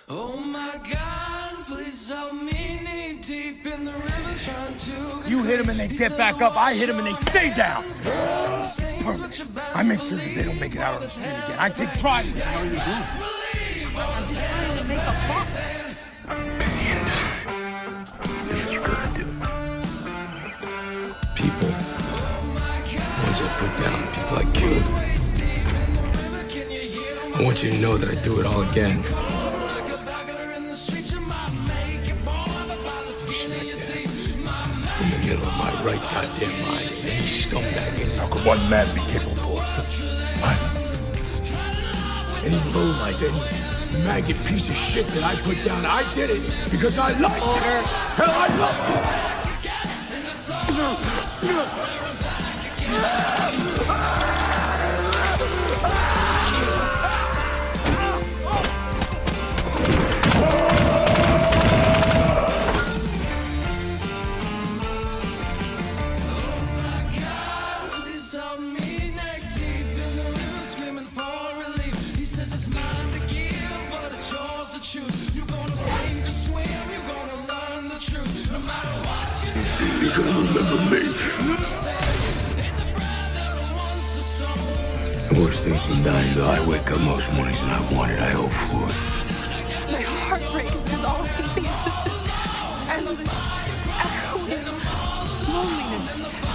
Oh my God, please help me, knee deep in the river trying to. You hit them and they get back up. I hit them and they stay down. It's perfect. I make sure that they don't make it out on the street again. I take pride in it. How are you doing? I'm just trying to make a buck. Do what you gotta do. People, ones I put down, people I killed. I want you to know that I do it all again. In the middle of my right goddamn mind, and any scumbag in How could one man be capable of such violence? any lowlife, any maggot piece of shit that I put down, I did it because I loved her. Hell, I loved You can remember me. The worst things than dying, though. I wake up most mornings and I want it. I hope for it. My heart breaks because all I can see is just this endless, echoing loneliness.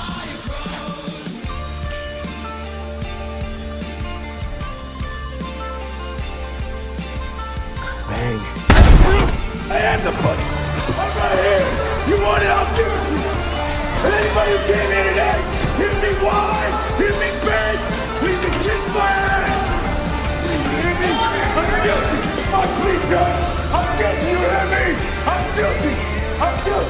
Bang. I am the buddy. I'm right here. You want it? I'll give it to you. And anybody who came here today, hear me wide, hear me big, please kiss my ass. You hear me? I'm guilty. I'm guilty. I'm guilty. You hear me? I'm guilty. I'm guilty.